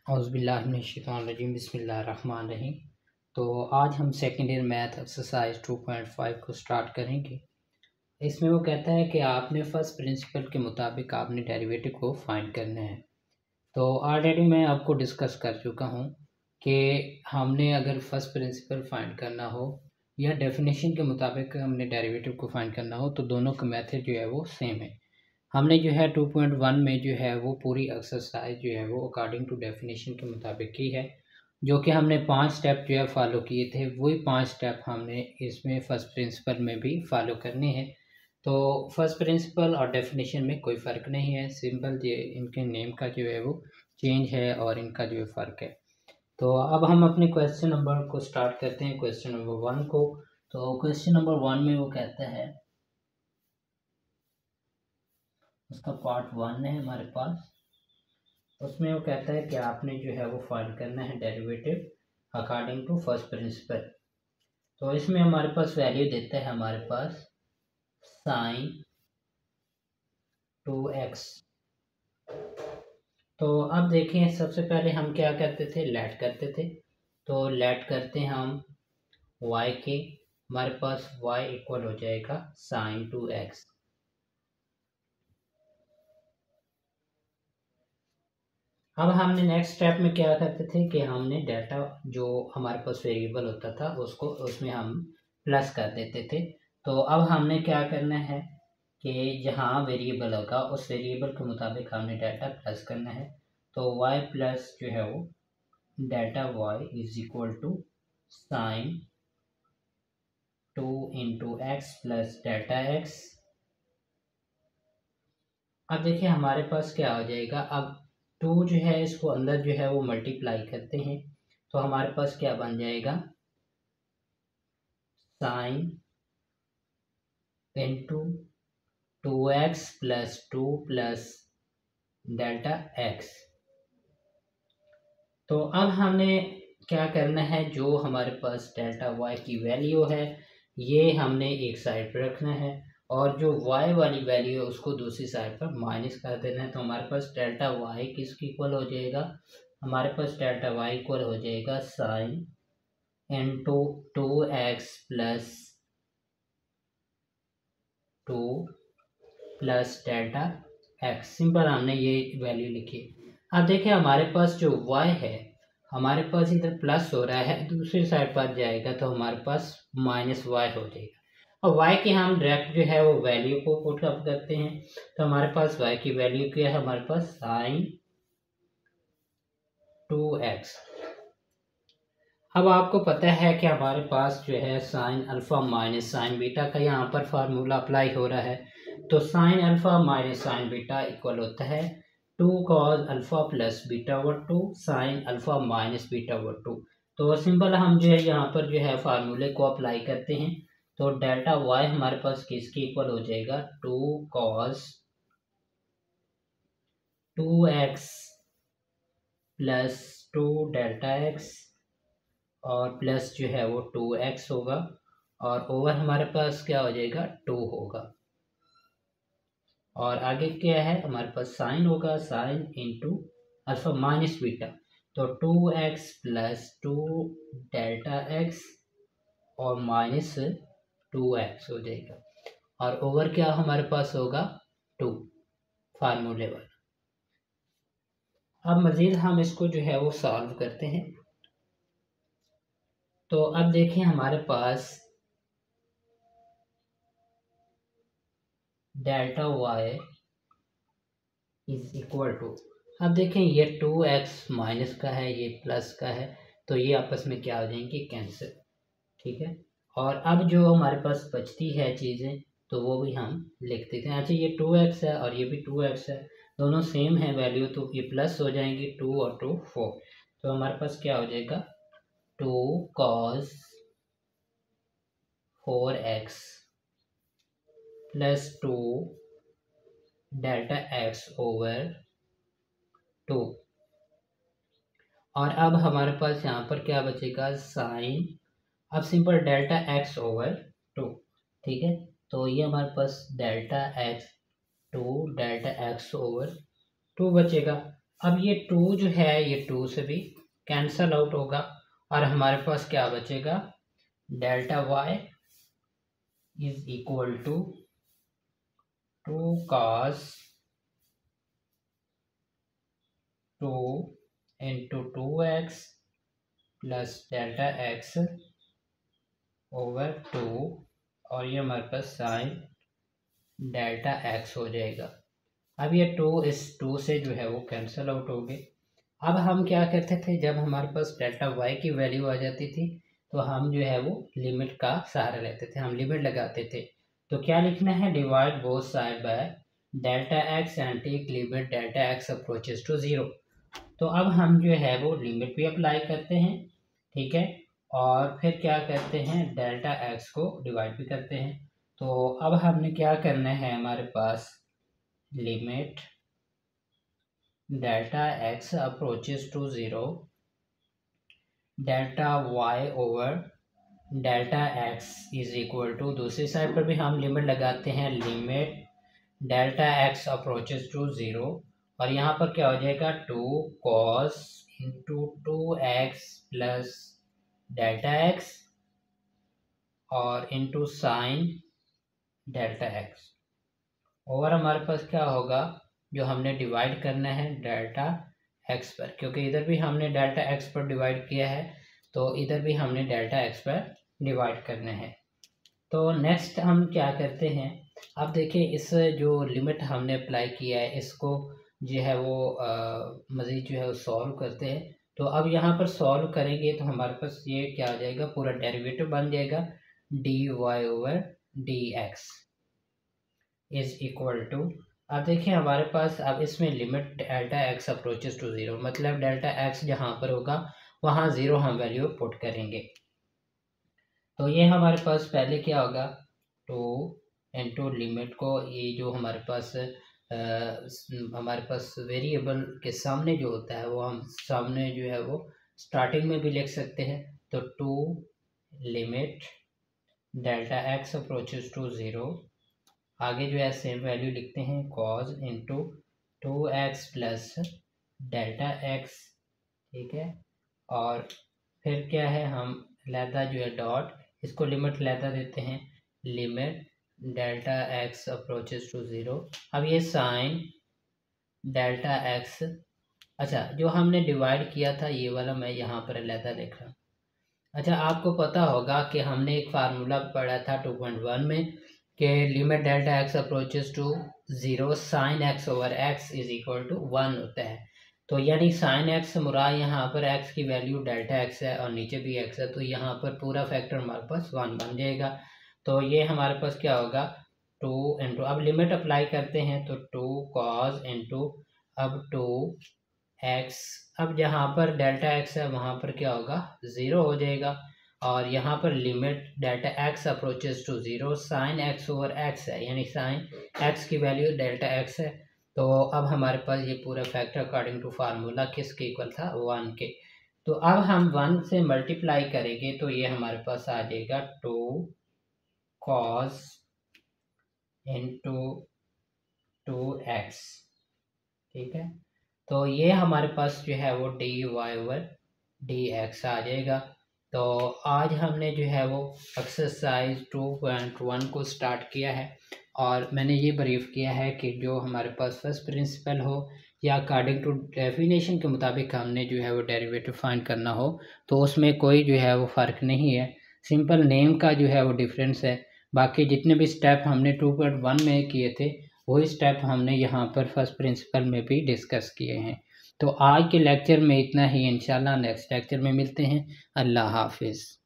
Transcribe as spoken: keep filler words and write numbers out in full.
औज़ुबिल्लाहिमिनश्शैतानिर्रजीम बिस्मिल्लाहिर्रहमानिर्रहीम। तो आज हम second year math exercise two point five को स्टार्ट करेंगे। इसमें वो कहता है कि आपने फर्स्ट प्रिंसिपल के मुताबिक आपने डेरिवेटिव को फाइंड करना है। तो ऑलरेडी मैं आपको डिस्कस कर चुका हूँ कि हमने अगर फर्स्ट प्रिंसिपल फाइंड करना हो या डेफिनेशन के मुताबिक हमने डेरिवेटिव को फाइंड करना हो तो दोनों का मेथड जो है वो सेम है। हमने जो है टू पॉइंट वन में जो है वो पूरी एक्सरसाइज जो है वो अकॉर्डिंग टू डेफिनेशन के मुताबिक की है, जो कि हमने पांच स्टेप जो है फॉलो किए थे। वही पांच स्टेप हमने इसमें फर्स्ट प्रिंसिपल में भी फॉलो करने हैं। तो फर्स्ट प्रिंसिपल और डेफिनेशन में कोई फ़र्क नहीं है, सिंपल जो इनके नेम का जो है वो चेंज है और इनका जो है फ़र्क है। तो अब हम अपने क्वेश्चन नंबर को स्टार्ट करते हैं, क्वेश्चन नंबर वन को। तो क्वेश्चन नंबर वन में वो कहता है, उसका पार्ट वन है हमारे पास। उसमें वो कहता है कि आपने जो है वो फाइंड करना है derivative according to first principle. तो इसमें हमारे पास वैल्यू देता है हमारे पास साइन टू एक्स। तो अब देखें, सबसे पहले हम क्या करते थे, लेट करते थे। तो लेट करते हैं हम y के, हमारे पास y इक्वल हो जाएगा साइन टू एक्स। अब हमने नेक्स्ट स्टेप में क्या करते थे कि हमने डेटा जो हमारे पास वेरिएबल होता था उसको उसमें हम प्लस कर देते थे। तो अब हमने क्या करना है कि जहाँ वेरिएबल होगा उस वेरिएबल के मुताबिक हमने डाटा प्लस करना है। तो y प्लस जो है वो डाटा y is equal to sine two into X plus डाटा x। अब देखिए हमारे पास क्या हो जाएगा, अब टू जो है इसको अंदर जो है वो मल्टीप्लाई करते हैं तो हमारे पास क्या बन जाएगा, sine into two X plus two plus delta X. तो अब हमने क्या करना है, जो हमारे पास डेल्टा वाई की वैल्यू है ये हमने एक साइड पर रखना है और जो y वाली वैल्यू है उसको दूसरी साइड पर माइनस कर देना है। तो हमारे पास डेल्टा y किसके इक्वल हो जाएगा, हमारे पास डेल्टा y इक्वल हो जाएगा sine into two X plus two plus delta X. Simple हमने ये वैल्यू लिखी। अब देखिए हमारे पास जो y है, हमारे पास इधर प्लस हो रहा है, दूसरी साइड पर जाएगा तो हमारे पास माइनस वाई हो जाएगा। और y की हम डायरेक्ट जो है वो वैल्यू को पुट अप करते हैं। तो हमारे पास y की वैल्यू क्या है, हमारे पास साइन टू एक्स। अब आपको पता है कि हमारे पास जो है sine alpha minus sine beta का यहाँ पर फार्मूला अप्लाई हो रहा है। तो sine alpha minus sine beta equal होता है two cos alpha plus beta over two sine alpha minus beta over two. तो सिंपल हम जो है यहाँ पर जो है फार्मूले को अप्लाई करते हैं। तो डेल्टा y हमारे पास किसके इक्वल हो जाएगा, two cos two X plus two delta X और प्लस जो है वो टू एक्स होगा और ओवर हमारे पास क्या हो जाएगा, टू होगा। और आगे क्या है, हमारे पास साइन होगा sine into alpha minus beta. तो two X plus two delta X और माइनस टू एक्स हो जाएगा और ओवर क्या हमारे पास होगा, टू फार्मूले वाला। अब मज़ीद हम इसको जो है वो सॉल्व करते हैं। तो अब देखिए हमारे पास delta y is equal to, अब देखें ये टू एक्स माइनस का है ये प्लस का है तो ये आपस में क्या हो जाएंगे, कैंसिल। ठीक है, और अब जो हमारे पास बचती है चीज़ें तो वो भी हम लिख देते हैं। अच्छा ये टू एक्स है और ये भी टू एक्स है, दोनों सेम है वैल्यू तो ये प्लस हो जाएंगी, टू और टू फोर। तो हमारे पास क्या हो जाएगा, two cos four X plus two delta X over two. और अब हमारे पास यहाँ पर क्या बचेगा, साइन, अब simple delta X over two. ठीक है, तो ये हमारे पास delta X two delta X over two बचेगा। अब ये टू जो है ये टू से भी कैंसल आउट होगा और हमारे पास क्या बचेगा, delta Y is equal to two cos two into two X plus delta X over two और ये हमारे पास साइन डेल्टा एक्स हो जाएगा। अब ये टू इस टू से जो है वो कैंसिल आउट हो गए। अब हम क्या करते थे, जब हमारे पास डेल्टा वाई की वैल्यू आ जाती थी तो हम जो है वो लिमिट का सहारा लेते थे, हम लिमिट लगाते थे। तो क्या लिखना है, divide both side by delta X and take limit delta X approaches to zero. तो अब हम जो है वो लिमिट भी अप्लाई करते हैं, ठीक है, और फिर क्या करते हैं, डेल्टा एक्स को डिवाइड भी करते हैं। तो अब हमने क्या करना है, हमारे पास limit delta X approaches to zero delta Y over delta X is equal to, दूसरी साइड पर भी हम लिमिट लगाते हैं, limit delta X approaches to zero और यहाँ पर क्या हो जाएगा, two cos into two X plus delta X और into sine delta X over हमारे पास क्या होगा, जो हमने डिवाइड करना है डेल्टा एक्स पर, क्योंकि इधर भी हमने डेल्टा एक्स पर डिवाइड किया है तो इधर भी हमने डेल्टा एक्स पर डिवाइड करना है। तो नेक्स्ट हम क्या करते हैं, अब देखिए इस जो लिमिट हमने अप्लाई किया है इसको जो है वो मज़ीद जो है वो सॉल्व करते हैं। तो अब यहाँ पर सॉल्व करेंगे तो हमारे पास ये क्या आ जाएगा, पूरा डेरिवेटिव बन जाएगा D Y over D X is equal to, अब देखिए हमारे पास अब इसमें limit delta X approaches to zero, मतलब डेल्टा एक्स जहाँ पर होगा वहाँ ज़ीरो हम वैल्यू पुट करेंगे। तो ये हमारे पास पहले क्या होगा, टू इंटू लिमिट को, ये जो हमारे पास आ, हमारे पास वेरिएबल के सामने जो होता है वो हम सामने जो है वो स्टार्टिंग में भी लिख सकते हैं। तो two limit delta X approaches to zero, आगे जो है सेम वैल्यू लिखते हैं, cos into two X plus delta X, ठीक है, और फिर क्या है, हम लैदा जो है डॉट, इसको लिमिट लैदा देते हैं, limit delta X approaches to zero. अब ये साइन डेल्टा एक्स, अच्छा जो हमने डिवाइड किया था ये वाला मैं यहाँ पर लैदा लिख रहा हूँ। अच्छा आपको पता होगा कि हमने एक फार्मूला पढ़ा था टू पॉइंट वन में कि limit delta X approaches to zero sine X over X is equal to one होता है। तो यानी साइन एक्स मुराद यहाँ पर एक्स की वैल्यू डेल्टा एक्स है और नीचे भी एक्स है, तो यहाँ पर पूरा फैक्टर हमारे पास वन बन जाएगा। तो ये हमारे पास क्या होगा, टू इंटू, अब लिमिट अप्लाई करते हैं तो टू कॉज इंटू अब टू एक्स, अब जहाँ पर डेल्टा एक्स है वहाँ पर क्या होगा, ज़ीरो हो जाएगा, और यहाँ पर limit delta X approaches to zero sine X over X है, यानी साइन एक्स की वैल्यू डेल्टा एक्स है। तो अब हमारे पास ये पूरा फैक्टर अकॉर्डिंग टू फार्मूला किसके इक्वल था, वन के। तो अब हम वन से मल्टीप्लाई करेंगे तो ये हमारे पास आ जाएगा two cos into two X, ठीक है। तो ये हमारे पास जो है वो D Y over D X आ जाएगा। तो आज हमने जो है वो एक्सरसाइज टू पॉइंट वन को स्टार्ट किया है और मैंने ये ब्रीफ किया है कि जो हमारे पास फर्स्ट प्रिंसिपल हो या अकॉर्डिंग टू डेफिनेशन के मुताबिक हमने जो है वो डेरिवेटिव फाइंड करना हो तो उसमें कोई जो है वो फ़र्क नहीं है, सिंपल नेम का जो है वो डिफरेंस है। बाकी जितने भी स्टेप हमने टू पॉइंट वन में किए थे वही स्टेप हमने यहाँ पर फर्स्ट प्रिंसिपल में भी डिस्कस किए हैं। तो आज के लेक्चर में इतना ही, इंशाल्लाह नेक्स्ट लेक्चर में मिलते हैं। अल्लाह हाफिज़।